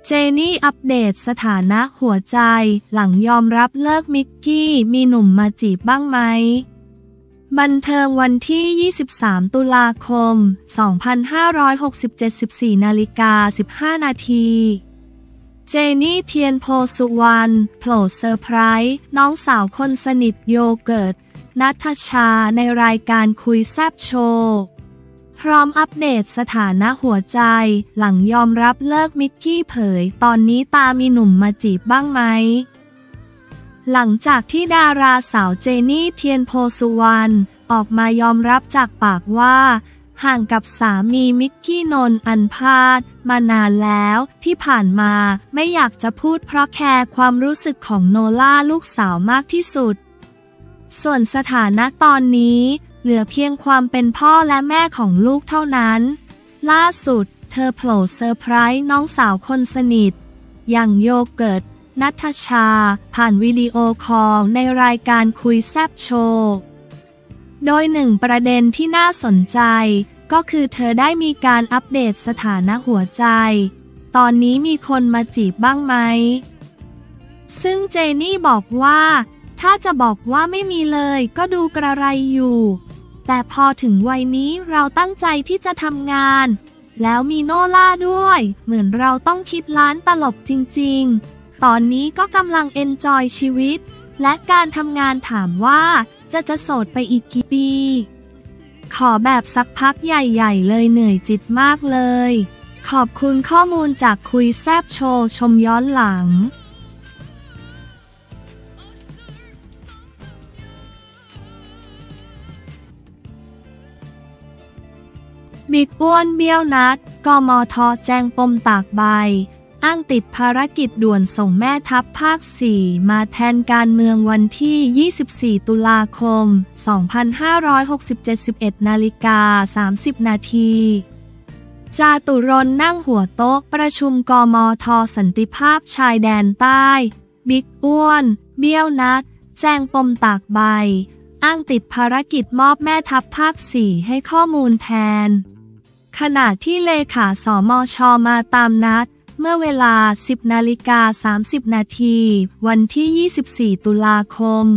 เจนี่อัปเดตสถานะหัวใจหลังยอมรับเลิกมิกกี้มีหนุ่มมาจีบบ้างไหมบันเทิงวันที่ 23 ตุลาคม 2567 14:15 นาทีเจนี่เทียนโพสุวรรณโผล่เซอร์ไพรส์น้องสาวคนสนิทโยเกิร์ตณัฐชาในรายการคุยแซ่บโชว์พร้อมอัปเดตสถานะหัวใจหลังยอมรับเลิกมิกกี้เผยตอนนี้ตามีหนุ่มมาจีบบ้างไหมหลังจากที่ดาราสาวเจนี่เทียนโพสุวรรณออกมายอมรับจากปากว่าห่างกับสามีมิกกี้นนท์อันพาทมานานแล้วที่ผ่านมาไม่อยากจะพูดเพราะแคร์ความรู้สึกของโนล่าลูกสาวมากที่สุดส่วนสถานะตอนนี้เหลือเพียงความเป็นพ่อและแม่ของลูกเท่านั้นล่าสุดเธอโผล่เซอร์ไพรส์น้องสาวคนสนิทอย่างโยเกิร์ตณัฐชาผ่านวิดีโอคอลในรายการคุยแซ่บโชว์โดยหนึ่งประเด็นที่น่าสนใจก็คือเธอได้มีการอัปเดตสถานะหัวใจตอนนี้มีคนมาจีบบ้างไหมซึ่งเจนี่บอกว่าถ้าจะบอกว่าไม่มีเลยก็ดูกระไรอยู่แต่พอถึงวัยนี้เราตั้งใจที่จะทำงานแล้วมีโนล่าด้วยเหมือนเราต้องคิดล้านตลบจริงๆตอนนี้ก็กำลังเอนจอยชีวิตและการทำงานถามว่าจะโสดไปอีกกี่ปีขอแบบสักพักใหญ่ๆเลยเหนื่อยจิตมากเลยขอบคุณข้อมูลจากคุยแซ่บโชว์ชมย้อนหลังบิ๊กอ้วนเบี้ยวนัดกมท.แจ้งปมตากใบอ้างติดภารกิจด่วนส่งแม่ทัพภาค 4มาแทนการเมืองวันที่ 24 ตุลาคม 2567 11:30 นาทีจาตุรนต์นั่งหัวโต๊ะประชุมกมท.สันติภาพชายแดนใต้บิ๊กอ้วนเบี้ยวนัดแจ้งปมตากใบอ้างติดภารกิจมอบแม่ทัพภาค 4ให้ข้อมูลแทนขณะที่เลขาสมช.มาตามนัดเมื่อเวลา 10:30 นาทีวันที่ 24 ตุลาคม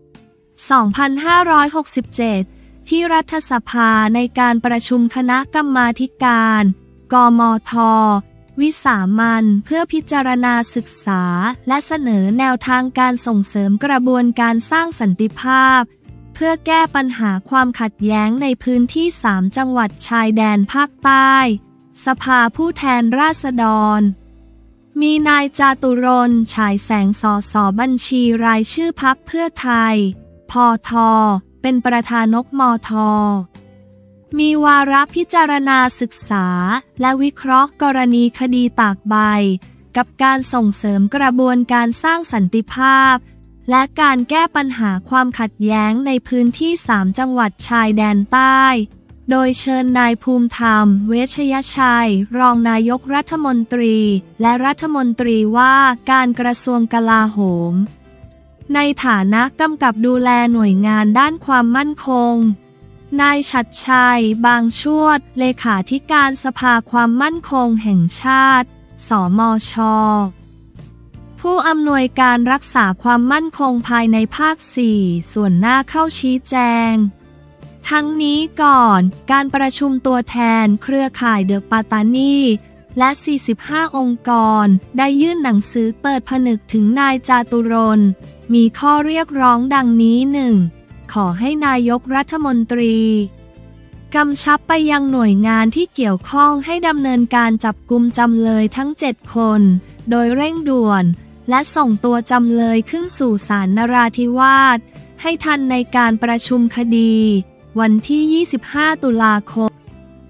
2567 ที่รัฐสภาในการประชุมคณะกรรมาธิการกมท.วิสามัญเพื่อพิจารณาศึกษาและเสนอแนวทางการส่งเสริมกระบวนการสร้างสันติภาพเพื่อแก้ปัญหาความขัดแย้งในพื้นที่ 3 จังหวัดชายแดนภาคใต้สภาผู้แทนราษฎรมีนายจาตุรนต์ฉายแสงสสบัญชีรายชื่อพรรคเพื่อไทยพท.เป็นประธานมท.มีวาระพิจารณาศึกษาและวิเคราะห์กรณีคดีตากใบกับการส่งเสริมกระบวนการสร้างสันติภาพและการแก้ปัญหาความขัดแย้งในพื้นที่ 3 จังหวัดชายแดนใต้โดยเชิญนายภูมิธรรมเวชยชัยรองนายกรัฐมนตรีและรัฐมนตรีว่าการกระทรวงกลาโหมในฐานะกำกับดูแลหน่วยงานด้านความมั่นคงนายฉัตรชัยบางชวดเลขาธิการสภาความมั่นคงแห่งชาติสมช.ผู้อำนวยการรักษาความมั่นคงภายในภาค 4 ส่วนหน้าเข้าชี้แจงทั้งนี้ก่อนการประชุมตัวแทนเครือข่ายเดอะปัตตานีและ 45 องค์กรได้ยื่นหนังสือเปิดผนึกถึงนายจาตุรนต์มีข้อเรียกร้องดังนี้ 1. ขอให้นายกรัฐมนตรีกำชับไปยังหน่วยงานที่เกี่ยวข้องให้ดำเนินการจับกุมจำเลยทั้ง 7 คนโดยเร่งด่วนและส่งตัวจำเลยขึ้นสู่ศาลนราธิวาสให้ทันในการประชุมคดีวันที่ 25 ตุลาคม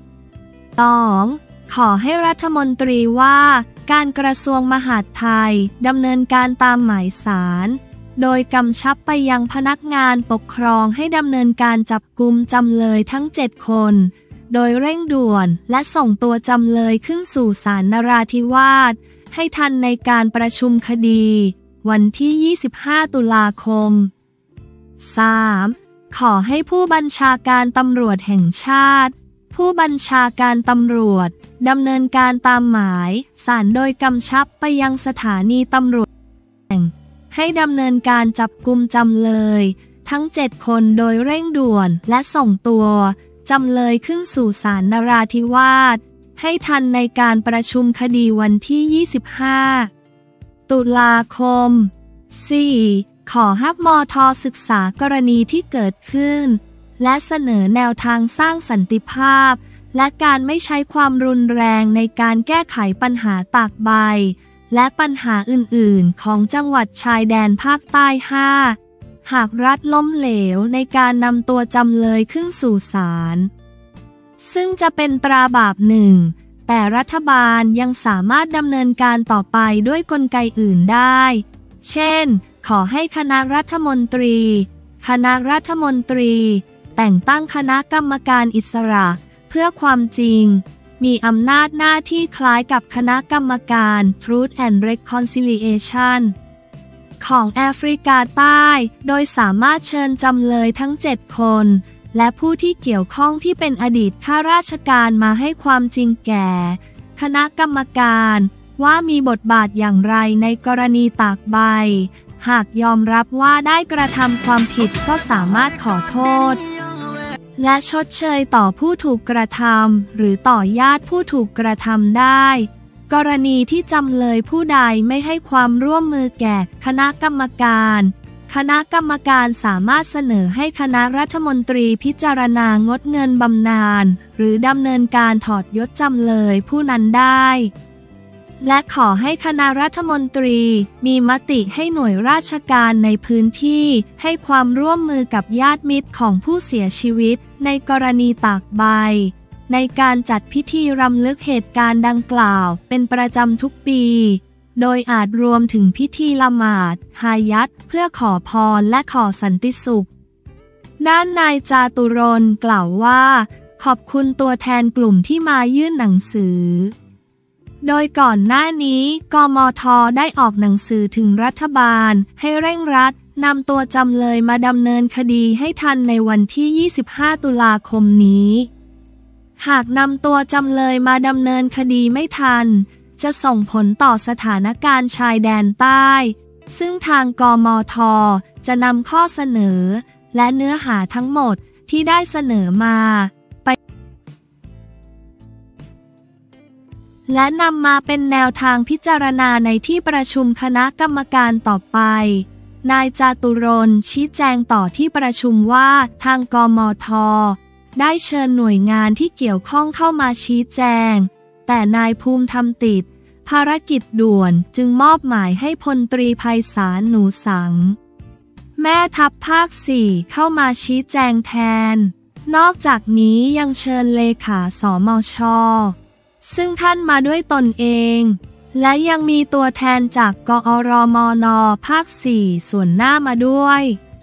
2. ขอให้รัฐมนตรีว่าการกระทรวงมหาดไทยดำเนินการตามหมายศาลโดยกำชับไปยังพนักงานปกครองให้ดำเนินการจับกุมจำเลยทั้ง 7 คนโดยเร่งด่วนและส่งตัวจำเลยขึ้นสู่ศาลนราธิวาสให้ทันในการประชุมคดีวันที่ 25 ตุลาคม 3. ขอให้ผู้บัญชาการตำรวจแห่งชาติผู้บัญชาการตำรวจดำเนินการตามหมายศาลโดยกำชับไปยังสถานีตำรวจให้ดำเนินการจับกุมจำเลยทั้ง7 คนโดยเร่งด่วนและส่งตัวจำเลยขึ้นสู่ศาลนราธิวาสให้ทันในการประชุมคดีวันที่ 25 ตุลาคม 4. ขอให้มท.ศึกษากรณีที่เกิดขึ้นและเสนอแนวทางสร้างสันติภาพและการไม่ใช้ความรุนแรงในการแก้ไขปัญหาตากใบและปัญหาอื่นๆของจังหวัดชายแดนภาคใต้ 5. หากรัฐล้มเหลวในการนำตัวจำเลยขึ้นสู่ศาลซึ่งจะเป็นตราบาปหนึ่งแต่รัฐบาลยังสามารถดำเนินการต่อไปด้วยกลไกอื่นได้เช่นขอให้คณะรัฐมนตรีแต่งตั้งคณะกรรมการอิสระเพื่อความจริงมีอำนาจหน้าที่คล้ายกับคณะกรรมการ Truth and Reconciliation ของแอฟริกาใต้โดยสามารถเชิญจำเลยทั้ง7 คนและผู้ที่เกี่ยวข้องที่เป็นอดีตข้าราชการมาให้ความจริงแก่คณะกรรมการว่ามีบทบาทอย่างไรในกรณีตากใบหากยอมรับว่าได้กระทำความผิดก็สามารถขอโทษและชดเชยต่อผู้ถูกกระทำหรือต่อญาติผู้ถูกกระทำได้กรณีที่จำเลยผู้ใดไม่ให้ความร่วมมือแก่คณะกรรมการสามารถเสนอให้คณะรัฐมนตรีพิจารณางดเงินบำนาญหรือดำเนินการถอดยศจำเลยผู้นั้นได้และขอให้คณะรัฐมนตรีมีมติให้หน่วยราชการในพื้นที่ให้ความร่วมมือกับญาติมิตรของผู้เสียชีวิตในกรณีตากใบในการจัดพิธีรำลึกเหตุการณ์ดังกล่าวเป็นประจำทุกปีโดยอาจรวมถึงพิธีละหมาดฮายัตเพื่อขอพรและขอสันติสุขด้านนายจาตุรนต์กล่าวว่าขอบคุณตัวแทนกลุ่มที่มายื่นหนังสือโดยก่อนหน้านี้กมท.ได้ออกหนังสือถึงรัฐบาลให้เร่งรัดนำตัวจำเลยมาดำเนินคดีให้ทันในวันที่ 25 ตุลาคมนี้หากนำตัวจำเลยมาดำเนินคดีไม่ทันจะส่งผลต่อสถานการณ์ชายแดนใต้ซึ่งทางกมท.จะนำข้อเสนอและเนื้อหาทั้งหมดที่ได้เสนอมาและนำมาเป็นแนวทางพิจารณาในที่ประชุมคณะกรรมการต่อไปนายจาตุรนต์ชี้แจงต่อที่ประชุมว่าทางกมท.ได้เชิญหน่วยงานที่เกี่ยวข้องเข้ามาชี้แจงแต่นายภูมิธรรมติดภารกิจด่วนจึงมอบหมายให้พลตรีไพศาลหนูสังแม่ทัพภาค 4เข้ามาชี้แจงแทนนอกจากนี้ยังเชิญเลขาสมช.ซึ่งท่านมาด้วยตนเองและยังมีตัวแทนจากกอรมน.ภาค 4ส่วนหน้ามาด้วย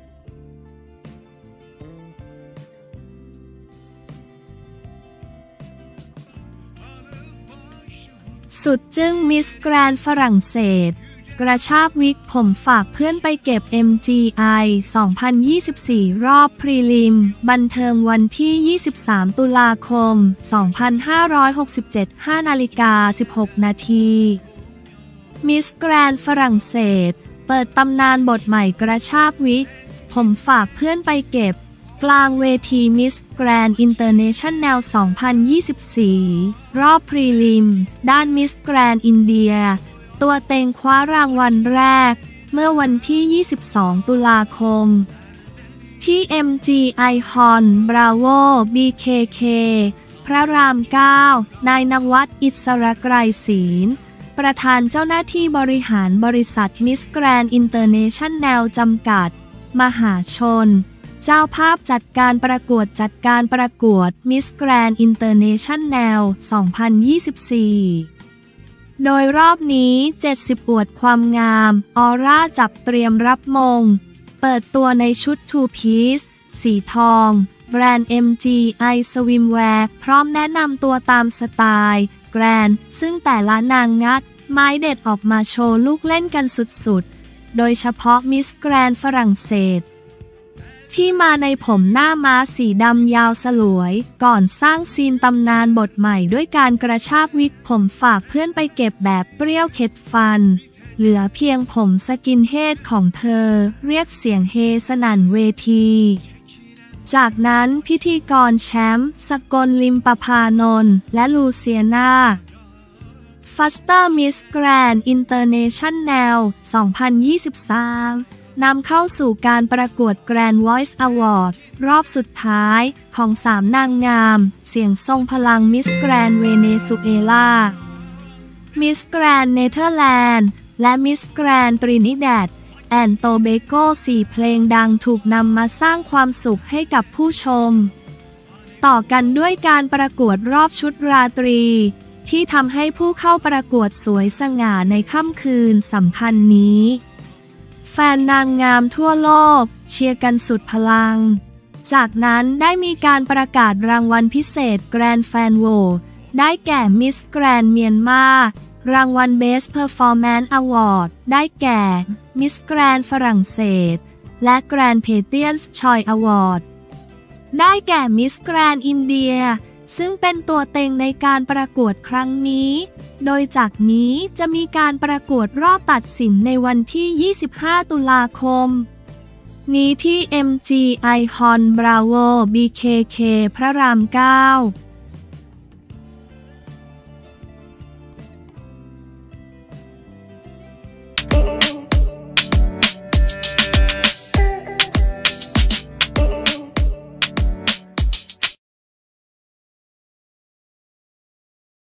สุดจึ้งมิสแกรนด์ฝรั่งเศสกระชากวิกผมฝากเพื่อนไปเก็บ MGI 2024 รอบพรีลิมบันเทิงวันที่ 23 ตุลาคม 2567 5:16 นาทีมิสแกรนด์ฝรั่งเศสเปิดตำนานบทใหม่กระชากวิกผมฝากเพื่อนไปเก็บกลางเวทีมิสแกรนด์อินเตอร์เนชั่นแนล 2024 รอบพรีลิมด้านมิสแกรนด์อินเดียตัวเต็งคว้ารางวัลแรกเมื่อวันที่ 22 ตุลาคมที่ MGI Hall Bravo BKK พระราม 9 นายณวัฒน์อิสระไกรศีลประธานเจ้าหน้าที่บริหารบริษัทมิสแกรนด์อินเตอร์เนชั่นแนลจำกัดมหาชนเจ้าภาพจัดการประกวดมิสแกรนด์อินเตอร์เนชั่นแนล 2024 โดยรอบนี้ 70 อวดความงามออร่าจับเตรียมรับมงเปิดตัวในชุด Two Piece สีทองแบรนด์ MGI Swimwear พร้อมแนะนำตัวตามสไตล์แกรนด์ซึ่งแต่ละนางงัดไม้เด็ดออกมาโชว์ลูกเล่นกันสุดๆโดยเฉพาะมิสแกรนด์ฝรั่งเศสที่มาในผมหน้าม้าสีดำยาวสลวยก่อนสร้างซีนตำนานบทใหม่ด้วยการกระชากวิกผมฝากเพื่อนไปเก็บแบบเปรี้ยวเข็ดฟันเหลือเพียงผมสกินเฮดของเธอเรียกเสียงเฮสนั่นเวทีจากนั้นพิธีกรแชมป์สกลลิมปภานนท์และลูเซียนาฟัสเตอร์มิสแกรนด์อินเตอร์เนชั่นแนล 2023 นำเข้าสู่การประกวด Grand Voice Award รอบสุดท้ายของ3นางงามเสียงทรงพลังมิสแกรนด์เวเนซุเอลามิสแกรนด์เนเธอร์แลนด์และมิสแกรนด์ตรินิแดดแอนโตเบโก4เพลงดังถูกนำมาสร้างความสุขให้กับผู้ชมต่อกันด้วยการประกวดรอบชุดราตรีที่ทำให้ผู้เข้าประกวดสวยสง่าในค่ำคืนสำคัญนี้แฟนนางงามทั่วโลกเชียร์กันสุดพลังจากนั้นได้มีการประกาศรางวัลพิเศษแกรนด์แฟนโหวตได้แก่มิสแกรนด์เมียนมารางวัล Best Performance Award ได้แก่มิสแกรนด์ฝรั่งเศสและแกรนด์เพเทียนส์ชอยอวอร์ดได้แก่มิสแกรนด์อินเดียซึ่งเป็นตัวเต็งในการประกวดครั้งนี้โดยจากนี้จะมีการประกวดรอบตัดสินในวันที่ 25 ตุลาคมนี้ที่ MGI Hall Bravo BKK พระราม 9